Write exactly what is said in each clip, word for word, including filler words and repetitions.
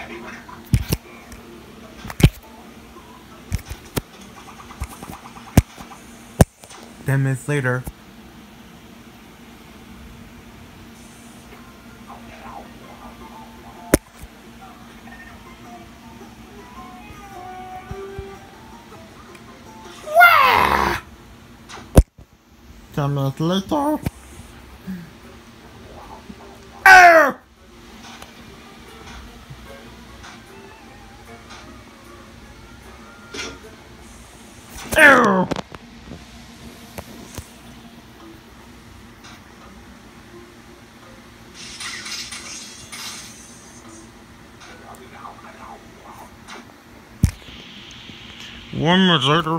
Ten minutes later. Ten minutes later. Arr! Arr! One minute later.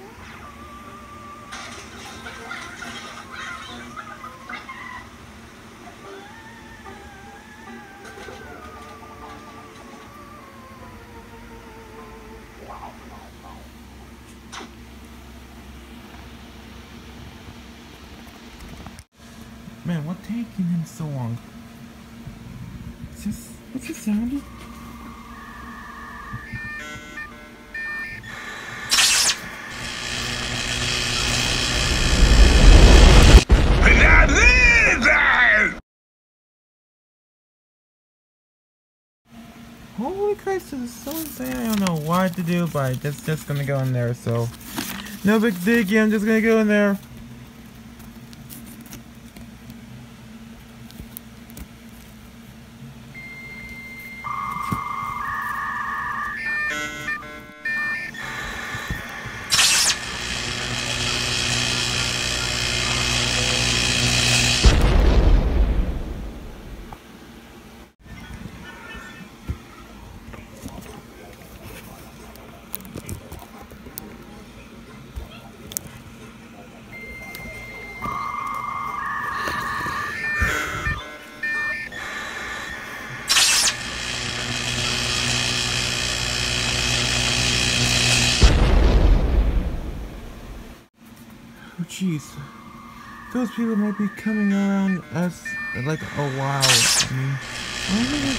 Man, what taking him so long? It's just, what's the sound? Holy Christ, this is so insane. I don't know what to do, but it's just gonna go in there, so no big diggy, I'm just gonna go in there. Oh jeez, those people might be coming around us like a while. I mean, I don't think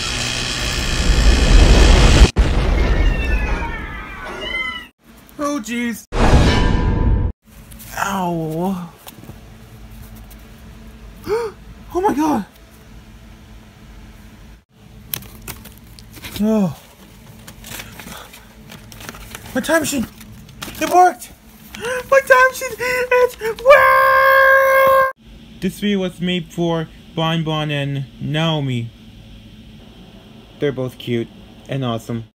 it's happening. Oh jeez. Ow. Oh my god. Oh. My time machine. It worked. My time machine. It worked. This video was made for Bon Bon and Naomi. They're both cute and awesome.